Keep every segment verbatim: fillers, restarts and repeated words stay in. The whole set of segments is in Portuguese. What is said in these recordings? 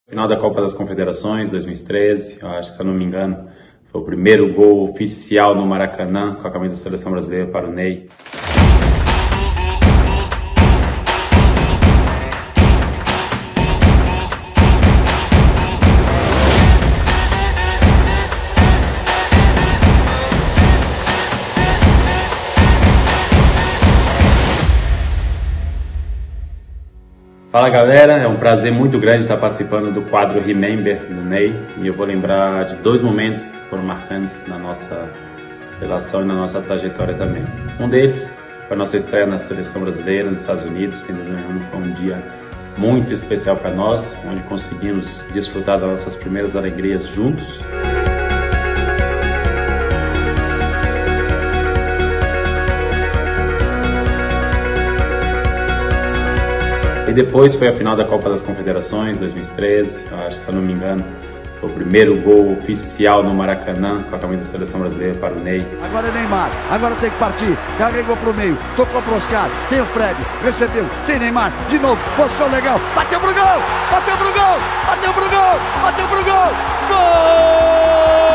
Final da Copa das Confederações dois mil e treze, eu acho que, se eu não me engano, foi o primeiro gol oficial no Maracanã com a camisa da Seleção Brasileira para o Ney. Fala galera, é um prazer muito grande estar participando do quadro Remember do Ney, e eu vou lembrar de dois momentos que foram marcantes na nossa relação e na nossa trajetória também. Um deles foi a nossa estreia na Seleção Brasileira nos Estados Unidos, sem dúvida nenhuma foi um dia muito especial para nós, onde conseguimos desfrutar das nossas primeiras alegrias juntos. E depois foi a final da Copa das Confederações dois mil e treze, eu acho que, se eu não me engano, foi o primeiro gol oficial no Maracanã com a camisa da Seleção Brasileira para o Ney. Agora é Neymar, agora tem que partir, carregou pro meio, tocou pro Oscar, tem o Fred, recebeu, tem Neymar, de novo, posição legal, bateu pro gol, bateu pro gol, bateu pro gol, bateu pro gol, gol!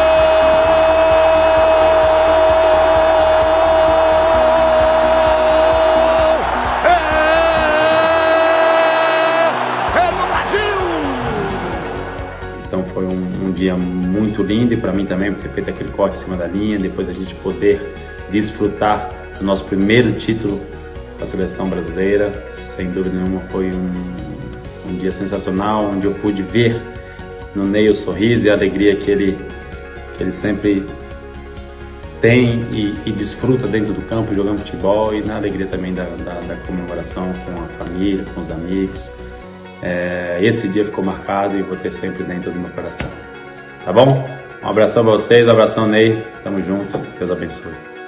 Então foi um, um dia muito lindo, e para mim também, por ter feito aquele corte em cima da linha, depois a gente poder desfrutar do nosso primeiro título da Seleção Brasileira. Sem dúvida nenhuma foi um, um dia sensacional, onde eu pude ver no Ney o sorriso e a alegria que ele, que ele sempre tem e, e desfruta dentro do campo, jogando futebol, e na alegria também da, da, da comemoração com a família, com os amigos. É, esse dia ficou marcado e vou ter sempre dentro do meu coração. Tá bom? Um abração pra vocês, um abração Ney, tamo junto, Deus abençoe.